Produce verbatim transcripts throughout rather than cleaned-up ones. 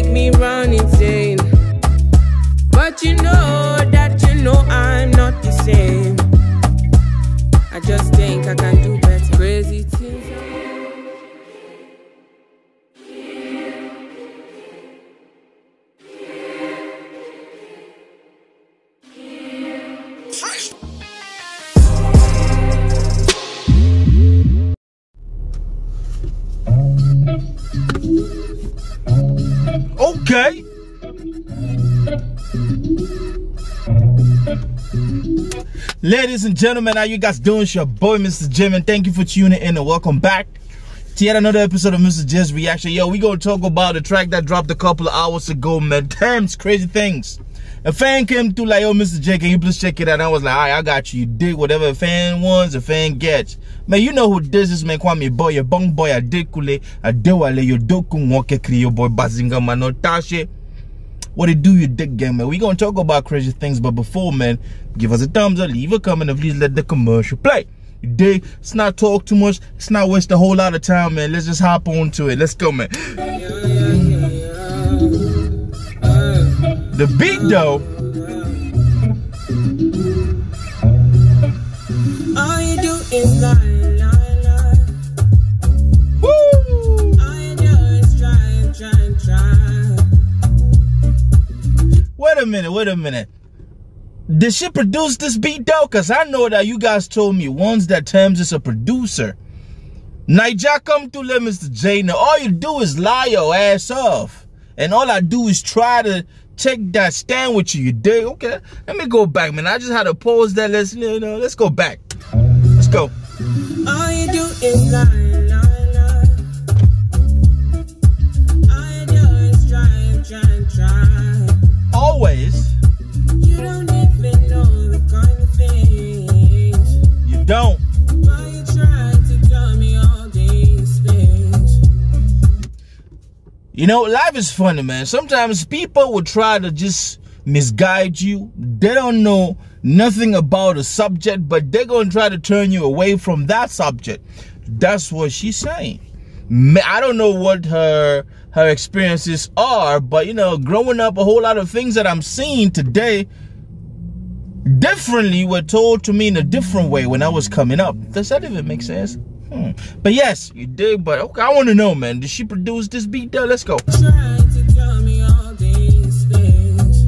me run insane. But you know that you know I'm not the same. I just think I can do better. Crazy things. Okay. Ladies and gentlemen, how you guys doing? It's your boy Mister Jim, and thank you for tuning in and welcome back to yet another episode of Mister Jim's Reaction. Yo, we gonna talk about the track that dropped a couple of hours ago, man. Tems, Crazy Things. A fan came through like, yo, Mister J, can you please check it out? And I was like, all right, I got you. You dig whatever a fan wants, a fan gets. Man, you know who this is, man. Kwame boy, your bong boy, a dekule, a dewale, your doku, woke kri, your boy, bazinga, manotashe. What it do, you dick game, man? We gonna talk about Crazy Things, but before, man, give us a thumbs up, leave a comment, and please let the commercial play. You dig? Let's not talk too much. Let's not waste a whole lot of time, man. Let's just hop on to it. Let's go, man. The beat, though. All you do is lie, lie, lie. Woo! All you do is try, try, try. Wait a minute, wait a minute. Did she produce this beat, though? Because I know that you guys told me once that Tems is a producer. Naija come to let Mister J know. All you do is lie your ass off. And all I do is try to take that stand with you, you dig? Okay, let me go back, man. I just had to pause that. Let's, you know, let's go back. Let's go. All you do is lie, lie, lie. All you do is try, try, try. Always. You don't even know the kind of things. You don't. Why you trying to tell me all these things? You know, life is funny, man. Sometimes people will try to just misguide you. They don't know nothing about a subject, but they're going to try to turn you away from that subject. That's what she's saying. I don't know what her her experiences are, but, you know, growing up, a whole lot of things that I'm seeing today differently were told to me in a different way when I was coming up. Does that even make sense? Hmm. But yes, you did. But okay, I want to know, man. Did she produce this beat there? Let's go. Try to tell me all these things.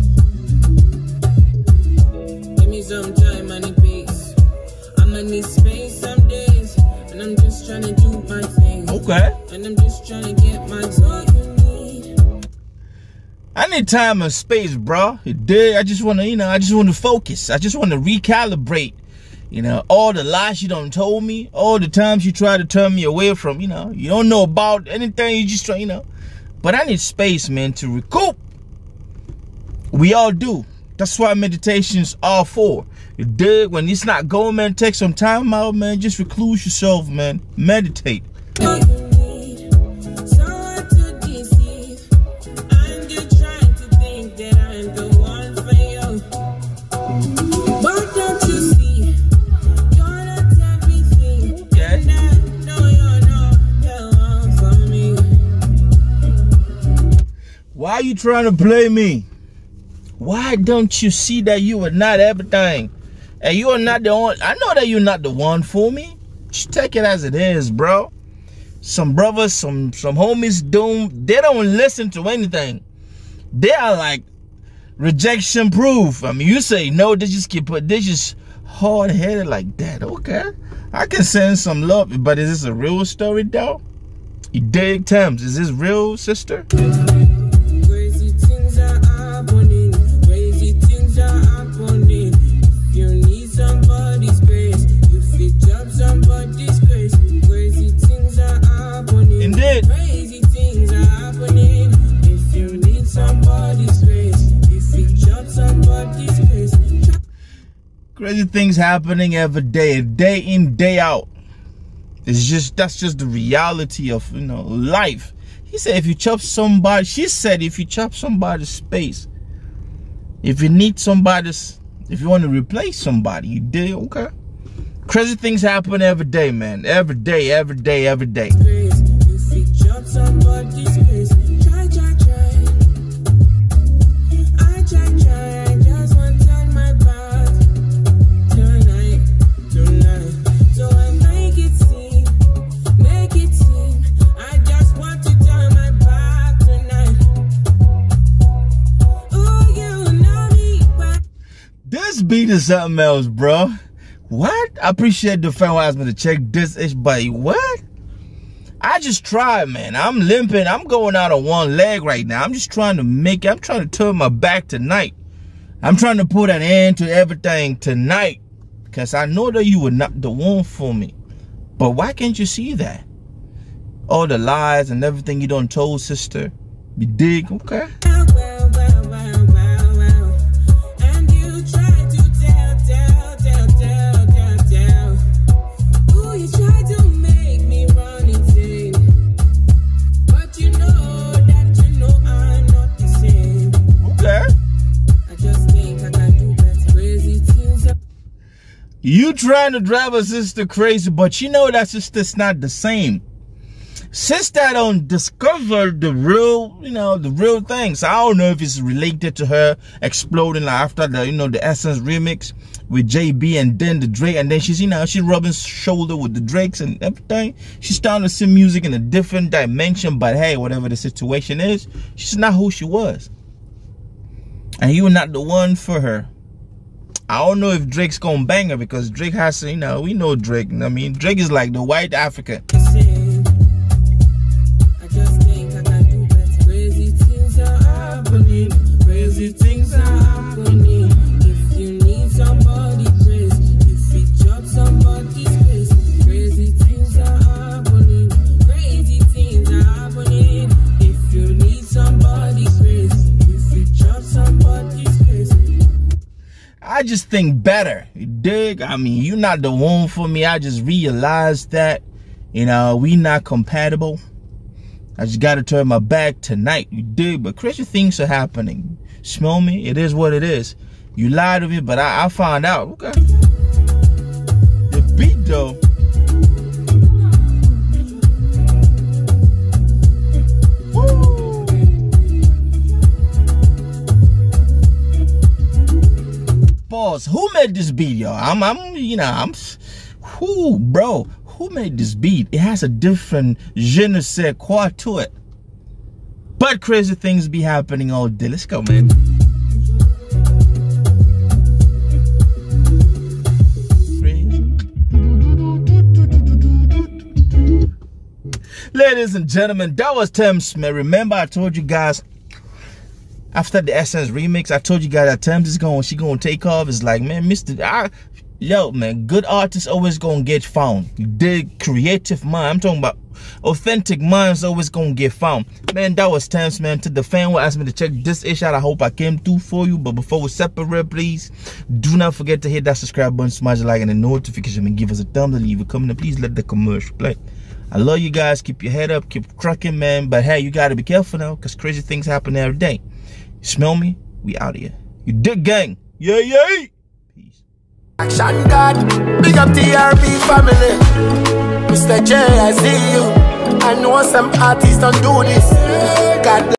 Give me some time and a peace. I'm gonna need space some days, and I'm just trying to do my thing. Okay. And I'm just trying to get my what you need. I need time and space, bro. You did. I just want to, you know, I just want to focus. I just want to recalibrate. You know, all the lies you done told me, all the times you try to turn me away from, you know, you don't know about anything, you just try, you know. But I need space, man, to recoup. We all do. That's why meditations are for. You dig? When it's not going, man, take some time out, man. Just recluse yourself, man. Meditate. Why are you trying to play me? Why don't you see that you are not everything? And you are not the only. I know that you're not the one for me. Just take it as it is, bro. Some brothers, some some homies don't. They don't listen to anything. They are like rejection proof. I mean, you say no, they just keep put. They just hard headed like that. Okay, I can send some love, but is this a real story though? You dig, Tems? Is this real, sister? Crazy things happening every day, day in, day out. It's just, that's just the reality of, you know, life. He said if you chop somebody, she said if you chop somebody's space, if you need somebody's, if you want to replace somebody, you did, okay. Crazy things happen every day, man. Every day, every day, every day. If you chop somebody's space, try, try, try. beat is something else, bro. What? I appreciate the fan who asked me to check this ish, but what? I just tried, man. I'm limping. I'm going out on one leg right now. I'm just trying to make it. I'm trying to turn my back tonight. I'm trying to put an end to everything tonight. Because I know that you were not the one for me. But why can't you see that? All the lies and everything you done told, sister. You dig? Okay. You trying to drive a sister crazy, but you know that sister's not the same. Sister don't discover the real, you know, the real things. I don't know if it's related to her exploding like after the, you know, the Essence remix with J B and then the Drake, and then she's, you know, she's rubbing shoulder with the Drakes and everything. She's starting to see music in a different dimension, but hey, whatever the situation is, she's not who she was. And you were not the one for her. I don't know if Drake's gonna bang her because Drake has to, you know, we know Drake. I mean, Drake is like the white African. I just think I can do better. Crazy things are happening. Crazy things are happening. If you need somebody crazy, if you drop somebody's crazy. Crazy things are happening. Crazy things are happening. If you need somebody crazy, if you drop somebody's crazy. I just think better. You dig? I mean, you're not the one for me. I just realized that, you know, we not compatible. I just got to turn my back tonight. You dig? But crazy things are happening. Smell me? It is what it is. You lied to me, but I, I found out. Okay. The beat, though. Pause. Who made this beat, y'all? I'm, I'm, you know, I'm, who, bro? Who made this beat? It has a different je ne sais quoi to it. But crazy things be happening all day. Let's go, man. Ladies and gentlemen, that was Tems, man. Remember I told you guys after the Essence remix, I told you guys that Tems is going, she gonna take off. It's like, man, Mister I, yo, man, good artists always gonna get found. The creative mind, I'm talking about authentic minds always gonna get found. Man, that was Tems, man. To the fan who asked me to check this ish out, I hope I came through for you. But before we separate, please do not forget to hit that subscribe button, smash the like and the notification, and give us a thumbs up, leave a comment, and please let the commercial play. I love you guys. Keep your head up, keep trucking, man. But hey, you gotta be careful now, because crazy things happen every day. Smell me? We out of here. You dig, gang? Yeah, yeah. Peace. Action God, big up the R B family. Mister J, I see you. I know some artists don't do this. God